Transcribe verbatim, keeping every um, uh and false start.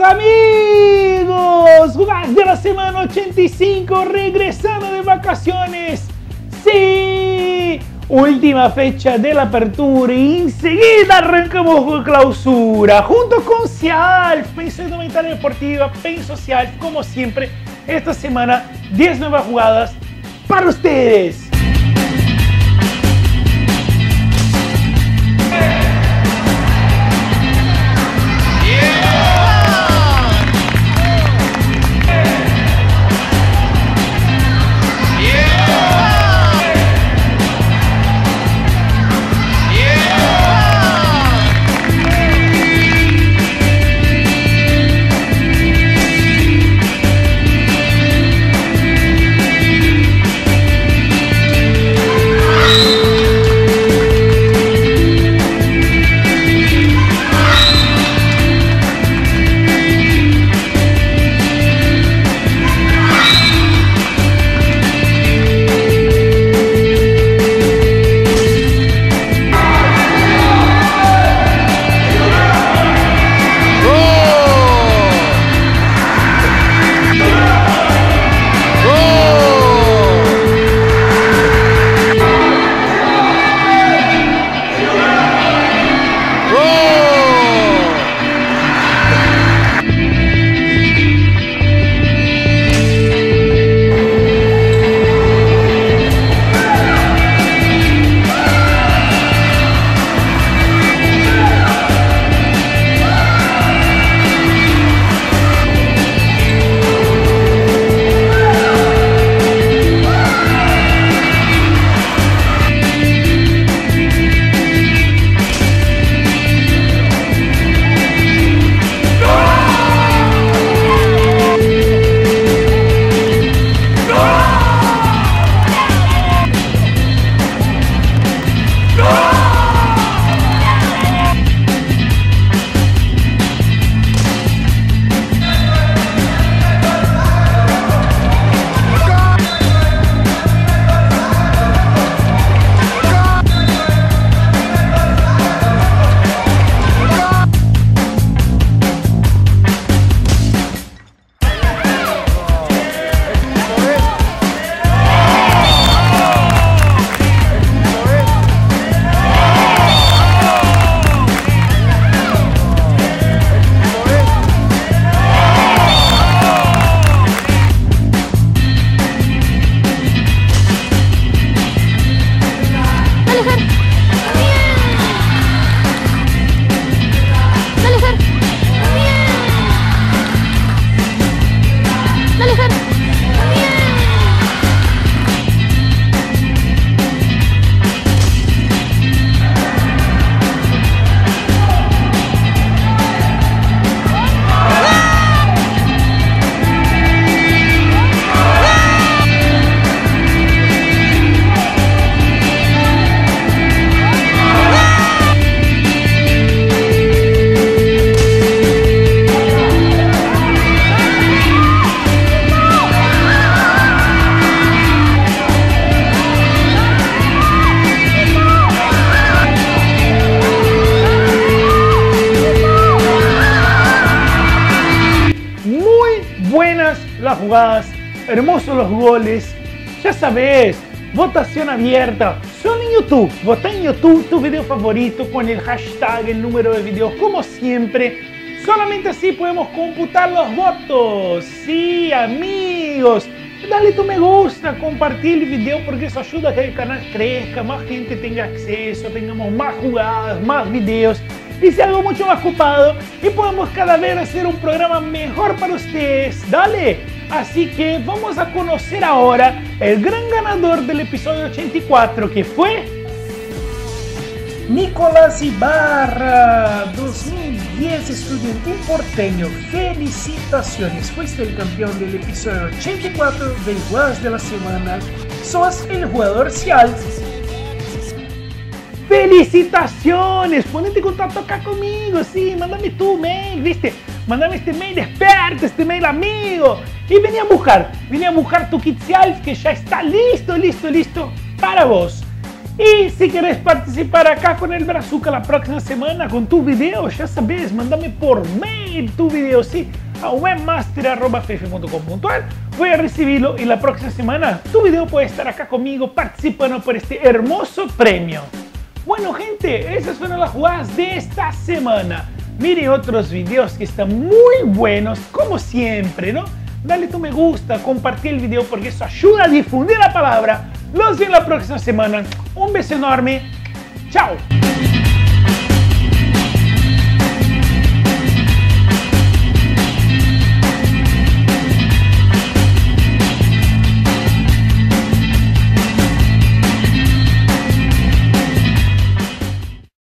Amigos, jugadas de la semana ochenta y cinco, regresando de vacaciones. Sí, última fecha de la apertura y enseguida arrancamos con clausura. Junto con Cialf, Penso Indumentaria Deportiva, Penso Cialf, como siempre, esta semana diez nuevas jugadas para ustedes. Las jugadas, hermosos los goles, ya sabes, votación abierta, solo en YouTube, vota en YouTube tu video favorito con el hashtag, el número de videos, como siempre, solamente así podemos computar los votos. Sí, amigos, dale tu me gusta, compartir el video porque eso ayuda a que el canal crezca, más gente tenga acceso, tengamos más jugadas, más videos y sea algo mucho más ocupado y podemos cada vez hacer un programa mejor para ustedes. Dale. Así que vamos a conocer ahora el gran ganador del episodio ochenta y cuatro, que fue Nicolás Ibarra, dos mil diez, estudiante porteño. Felicitaciones, fuiste el campeón del episodio ochenta y cuatro de Jugadas de la Semana. Sos el jugador Cialf. ¡Felicitaciones! Ponete en contacto acá conmigo, sí, mándame tu mail, ¿viste? Mándame este mail experto, este mail amigo. Y vení a buscar, vení a buscar tu kit Cialf que ya está listo, listo, listo para vos. Y si querés participar acá con el Brazuca la próxima semana con tu video, ya sabes, mándame por mail tu video, sí, a webmaster arroba f f punto com punto a r. Voy a recibirlo y la próxima semana tu video puede estar acá conmigo participando por este hermoso premio. Bueno, gente, esas fueron las jugadas de esta semana. Miren otros videos que están muy buenos, como siempre, ¿no? Dale tu me gusta, compartí el video porque eso ayuda a difundir la palabra. Los veo la próxima semana. Un beso enorme. Chao.